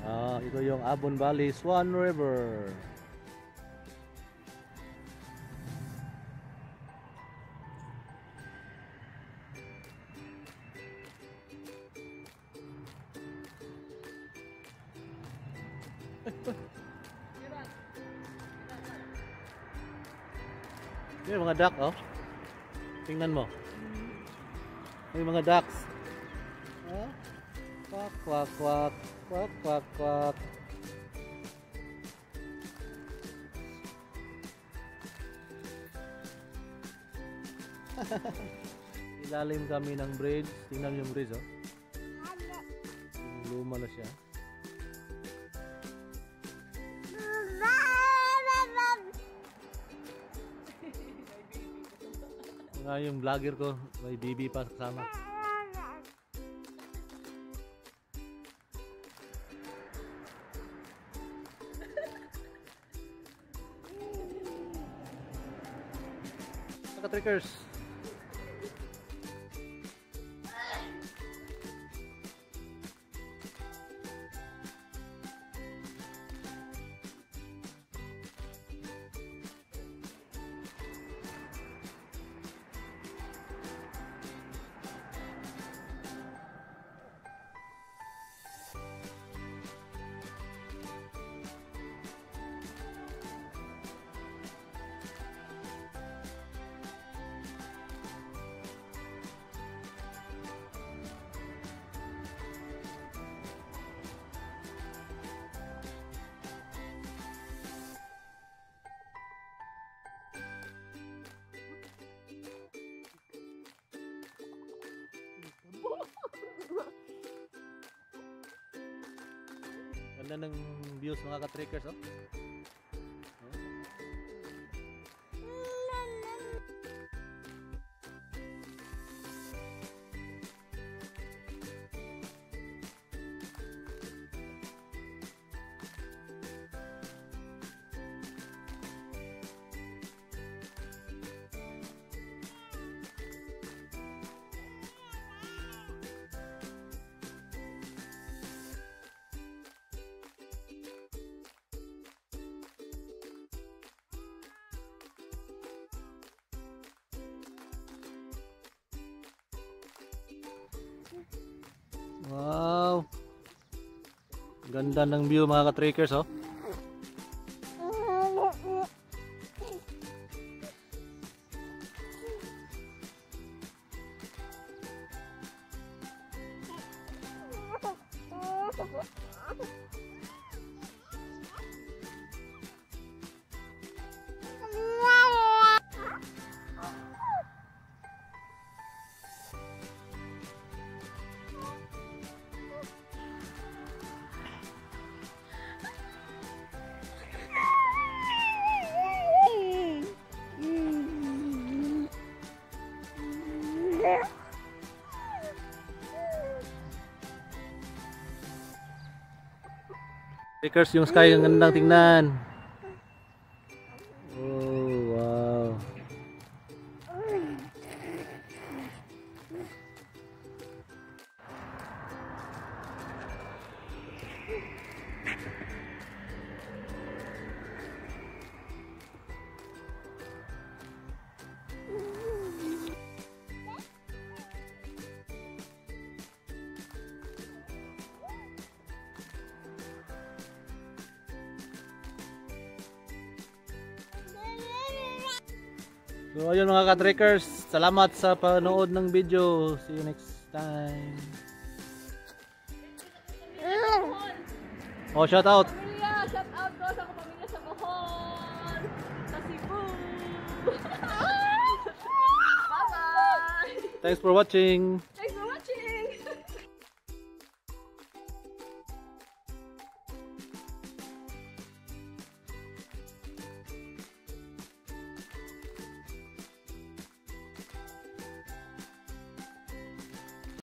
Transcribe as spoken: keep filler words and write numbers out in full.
Ah, ito yung Abon Valley Swan River. May mga duck, oh. Tingnan mo. May mga ducks. Ah? Kwak, kwak, kwak. Kwak, kwak, kwak. Ilalim kami ng bridge. Tingnan yung bridge, oh. Luma na siya. Nga yung vlogger ko, may baby pa kasama. Naka-trickers. Ganda ng views mga ka-trekkers, oh. Wow, ganda ng view mga ka-trekkers, oh. Trekkers, yung sky ang gandang tingnan. Oh, wow. So ayun mga ka-trekkers, salamat sa panood ng video. See you next time. Oh, shout out. Pamilya, shout out ko sa pamilya sa Bohol, sa Cebu. Bye bye. Thanks for watching.